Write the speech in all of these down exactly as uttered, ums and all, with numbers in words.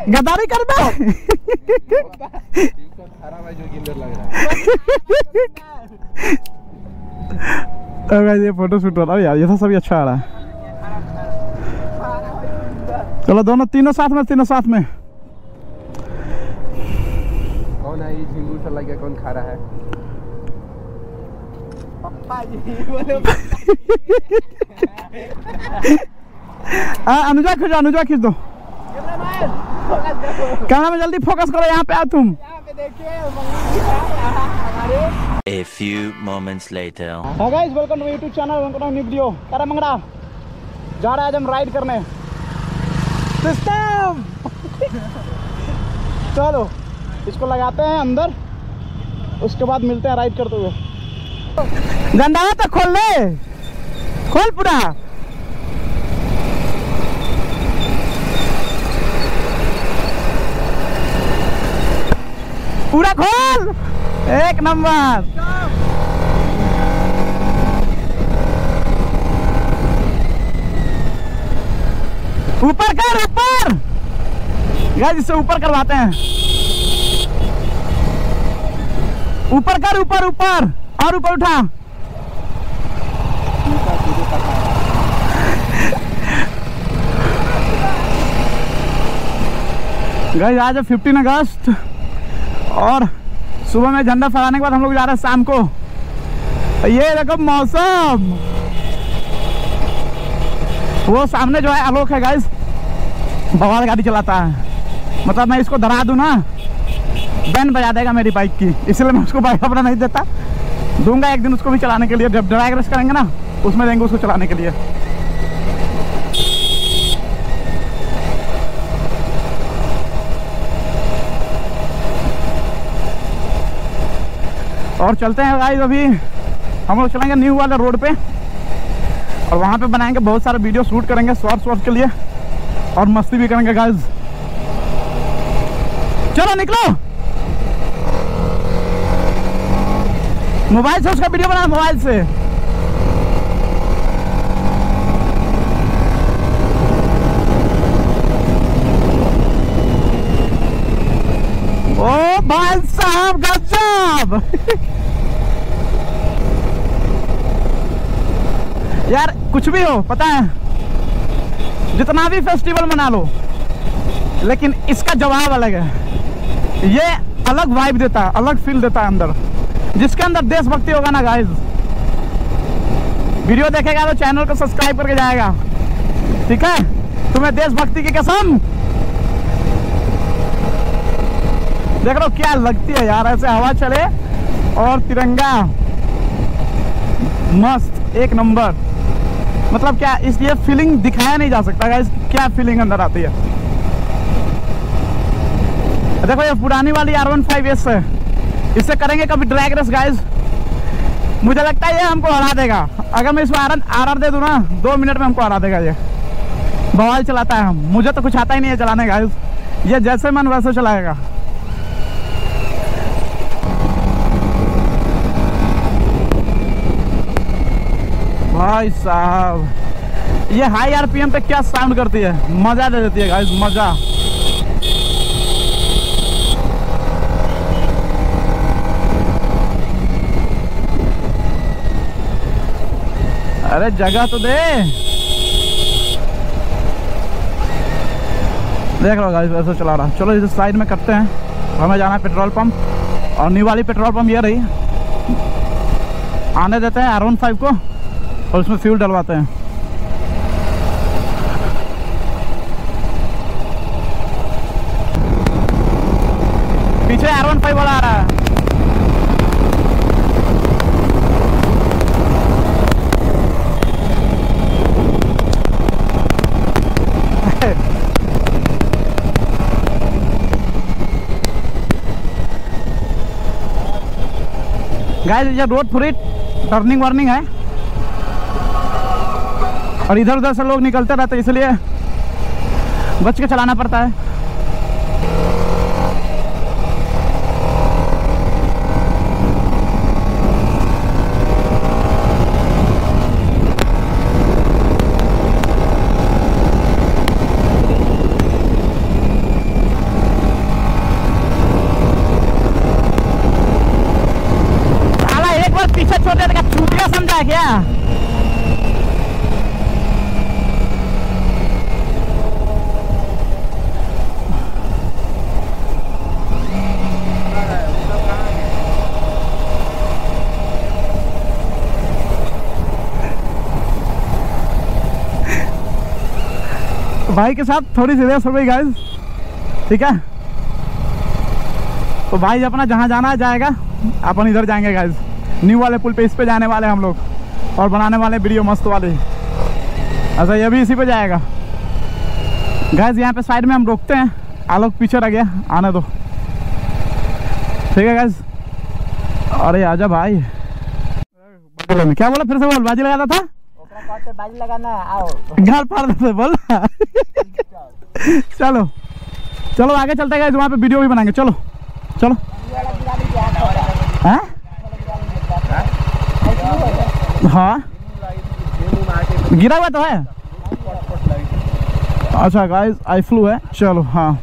गद्दारी कर बे। ये फोटो शूट हो रहा है यार, ये सब अच्छा आ रहा है। चलो दोनों तीनों साथ में, तीनों साथ में। कौन है ये झिंगुर सा लग गया, कौन खा रहा है? पप्पा जी बोलो। अनुजा खींचो, अनुजा खींच दो कैमरा में, जल्दी फोकस करो। यहाँ पे आओ तुम। यहाँ पे देखिए A few moments later. Hi guys, welcome to my YouTube channel, welcome to my new video। तारा मंगड़ा जा रहा है आज हम राइड करने। सिस्टम चलो इसको लगाते हैं अंदर, उसके बाद मिलते हैं राइड करते हुए। झंडा तो खोल ले, खोल पूरा। पूरा खोल, एक नंबर। ऊपर कर, ऊपर गाइस, इससे ऊपर करवाते हैं। ऊपर कर, ऊपर ऊपर और ऊपर उठा। गाइस आज है फिफ्टीन अगस्त और सुबह में झंडा फहराने के बाद हम लोग जा रहे हैं शाम को। ये देखो मौसम, वो सामने जो है आलोक है गाइस, बवाल गाड़ी चलाता है। मतलब मैं इसको डरा दूं ना, बैंड बजा देगा मेरी बाइक की, इसलिए मैं उसको बाइक अपना नहीं देता। दूंगा एक दिन उसको भी चलाने के लिए, जब ड्राइव रेस करेंगे ना उसमें देंगे उसको चलाने के लिए। और चलते हैं गाइस, अभी हम लोग चलेंगे न्यू वाले रोड पे और वहाँ पे बनाएंगे बहुत सारे वीडियो शूट करेंगे शॉर्ट शॉर्ट के लिए, और मस्ती भी करेंगे गाइस। चलो निकलो, मोबाइल से उसका वीडियो बना, मोबाइल से। ओ भाई साहब गजब। यार कुछ भी हो, पता है जितना भी फेस्टिवल मना लो, लेकिन इसका जवाब अलग है। ये अलग वाइब देता है, अलग फील देता है अंदर। जिसके अंदर देशभक्ति होगा ना गाइस, वीडियो देखेगा तो चैनल को सब्सक्राइब करके जाएगा, ठीक है? तुम्हें देशभक्ति की कसम। देख लो क्या लगती है यार, ऐसे हवा चले और तिरंगा मस्त एक नंबर। मतलब क्या इस ये फीलिंग दिखाया नहीं जा सकता गाइस, क्या फीलिंग अंदर आती है। देखो ये पुरानी वाली आर वन फाइव एस है, इससे करेंगे कभी ड्रैग रेस गाइस। मुझे लगता है ये हमको हरा देगा। अगर मैं इसमें आर आर दे दूं ना, दो मिनट में हमको हरा देगा। ये बवाल चलाता है, मुझे तो कुछ आता ही नहीं है चलाने गाइस। ये जैसे मन वैसे चलाएगा। भाई साहब ये हाई आरपीएम पे क्या साउंड करती है, मजा दे देती है गाइस, मजा। अरे जगह तो दे। देख लो गाइस ऐसे चला रहा। चलो इस साइड में करते हैं, हमें जाना है पेट्रोल पंप, और न्यू वाली पेट्रोल पंप ये रही। आने देते हैं आर वन फाइव को और उसमें फ्यूल डलवाते हैं। पीछे आर वन फाइव वाला आ रहा है। गाइस ये रोड पूरी टर्निंग वार्निंग है और इधर उधर से लोग निकलते रहते, इसलिए बच के चलाना पड़ता है। है क्या? भाई के साथ थोड़ी सी रेस हो गई गाइस, ठीक है। तो भाई अपना जहाँ जाना जाएगा, अपन इधर जाएंगे गाइस, न्यू वाले पुल पे। इस पे जाने वाले हम लोग और बनाने वाले वीडियो मस्त वाले। अच्छा ये भी इसी पे जाएगा गाइस। यहाँ पे साइड में हम रोकते हैं। आलोक पीछे रह गया, आने दो, ठीक है गाइस। अरे आजा भाई। क्या बोला फिर से बोल? बाजी लगाना था, बाजी लगाना आओ घर फाड़ देते बोल। चलो चलो आगे चलते हैं, वहाँ पे वीडियो भी बनाएंगे। चलो चलो। हाँ हाँ गिरा हुआ तो है। अच्छा गाइस आई फ्लू है। चलो हाँ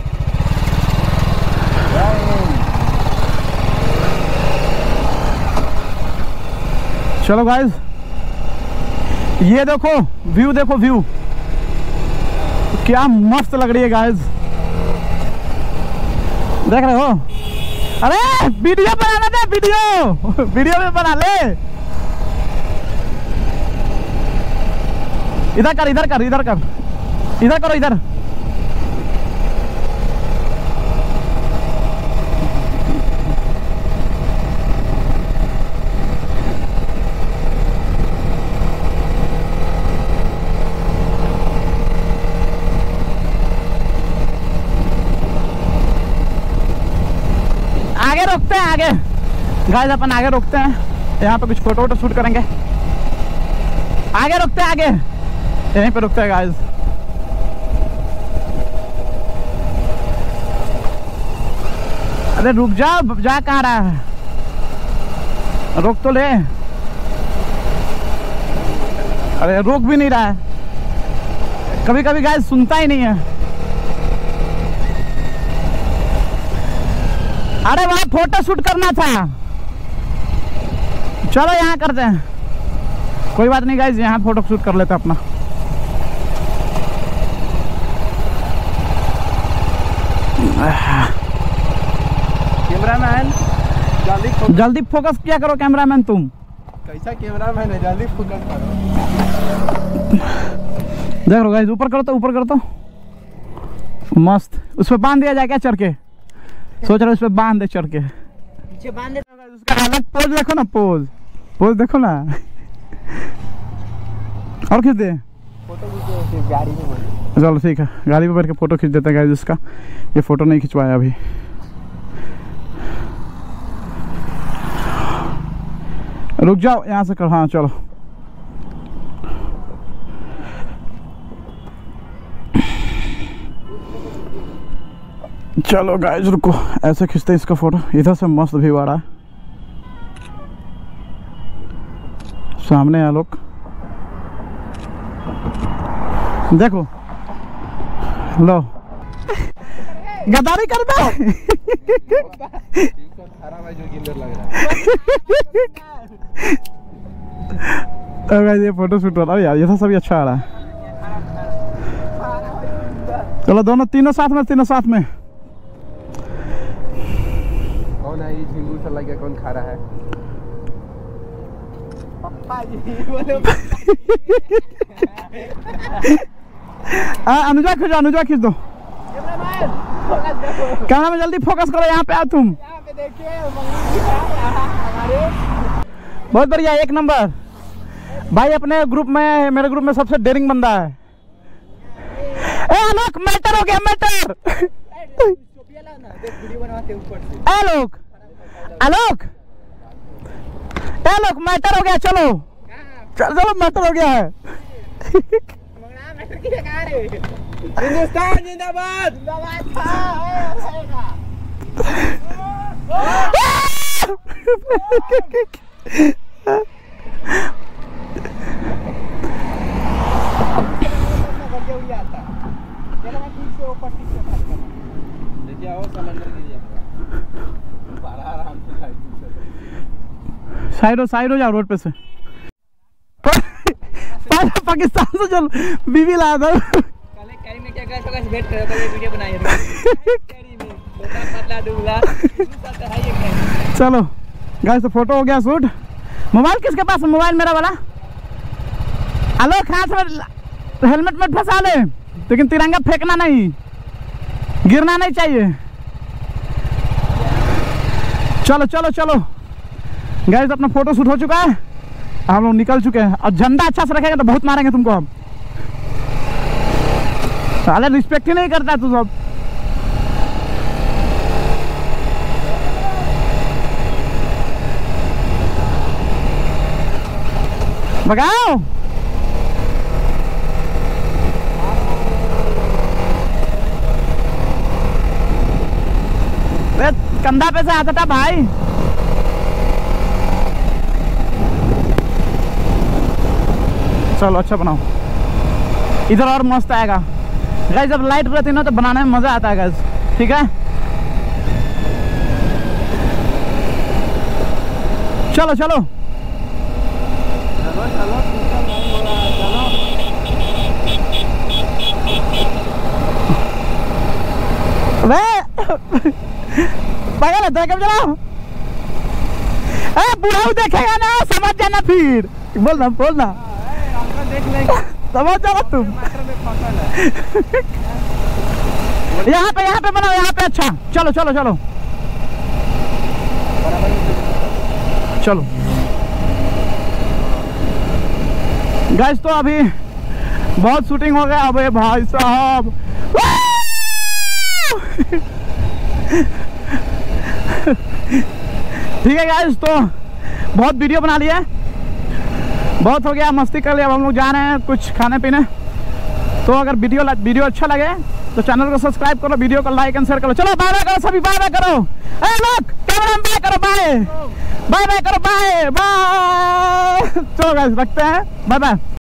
चलो गाइस, ये देखो व्यू, देखो व्यू क्या मस्त लग रही है गाइस, देख रहे हो? अरे वीडियो बनाना था, वीडियो वीडियो में बना ले। इधर कर, इधर कर, इधर कर, इधर करो, इधर। आगे रोकते हैं, आगे गाइस अपन आगे रोकते हैं। यहाँ पे कुछ फोटो वोटो शूट करेंगे। आगे रोकते हैं, आगे यहीं पे रुकते हैं गाइस। अरे रुक जा, जा कहाँ रहा है? रोक तो ले। अरे रोक भी नहीं रहा है, कभी कभी गाइस सुनता ही नहीं है। अरे वहाँ फोटो शूट करना था। चलो यहाँ करते हैं, कोई बात नहीं गाइस, यहाँ फोटो शूट कर लेते हैं अपना। कैमरामैन जल्दी फोकस, जल्दी फोकस किया करो कैमरामैन। तुम कैसा कैमरामैन है, जल्दी फोकस करो। देख लो गाइस, ऊपर करो तो, ऊपर करो तो मस्त। उस पर बांध दिया जाए क्या चढ़ के? सोच रहे उस पर बांध दे चढ़ के, पीछे बांध दे। उसका अलग पोज देखो ना, पोज पोज देखो ना। और खींच दे फोटो खींचो गाड़ी में। चलो ठीक है, गाड़ी पे बैठ के फोटो खींच देते हैं गाइस। इसका ये फोटो नहीं खिंचवाया अभी। रुक जाओ, यहाँ से कर। हाँ चलो चलो गाइस रुको, ऐसे खींचते हैं इसका फोटो। इधर से मस्त व्यू आ रहा है, सामने है लोग, देखो लो। गद्दारी कर दे। ये फोटो शूट हो रहा है यार, ये तो सभी अच्छा आ रहा है। चलो दोनों तीनों साथ में, तीनों साथ में। कौन है ये झिंगुर सा लग गया, कौन खा रहा है? पप्पा जी बोलो। अनुजा खींचो, अनुजा खींच दो। कैमरा में जल्दी फोकस करो, यहाँ पे आओ तुम। यहाँ पे देखिए हमारे। बहुत बढ़िया, एक नंबर भाई। अपने ग्रुप में, मेरे ग्रुप में सबसे डेयरिंग बंदा है। ए आलोक, मैटर हो गया, मैटर। आलोक, आलोक, आलोक मैटर हो गया। चलो चलो, मैटर हो गया है। हिंदुस्तान जिंदाबाद, जिंदाबाद था। साइड हो, साइड हो जाओ रोड पे से। पाकिस्तान से चल बीवी लाया था। कल एक कैरी में क्या गाइस गाइस वेट करो, कल ये वीडियो बनाई है कैरी में मोटा पतला दुबला साथ है ये कैरी। चलो गाइस तो फोटो हो गया शूट। मोबाइल किसके पास है? मोबाइल मेरा वाला। हेलो खास में हेलमेट में फंसा ले, लेकिन तिरंगा फेंकना नहीं, गिरना नहीं चाहिए। चलो चलो चलो गाइस अपना फोटो शूट हो चुका है, हम लोग निकल चुके हैं। और झंडा अच्छा से रखेगा तो बहुत मारेंगे तुमको हम। साले रिस्पेक्ट ही नहीं करता तू सब। भगाओ कंधा पे से आता था भाई। चलो अच्छा बनाओ, इधर और मस्त आएगा गाइस। जब लाइट रहती है ना तो बनाने में मजा आता है गाइस, ठीक है। चलो चलो चलो चलो वे पागल है तो कब चलाओ। ए बुढ़ाऊ देखेगा ना, समझ जाना फिर। बोलना बोलना देख लेंगे समझ जाओ तुम। यहाँ पे यहाँ पे बनाओ, यहाँ पे। अच्छा चलो चलो चलो चलो गाइस तो अभी बहुत शूटिंग हो गया। अबे भाई साहब ठीक है गाइस तो बहुत वीडियो बना लिया, बहुत हो गया, मस्ती कर लिया। अब हम लोग जा रहे हैं कुछ खाने पीने। तो अगर वीडियो वीडियो अच्छा लगे तो चैनल को सब्सक्राइब करो, वीडियो को लाइक एंड शेयर करो। चलो बाय बाय करो सभी, बाय बाय करो। ए लोग कैमरा में बाय करो, बाय बाय बाय करो, बाय बाय। चलो गाइस रखते हैं, बाय बाय।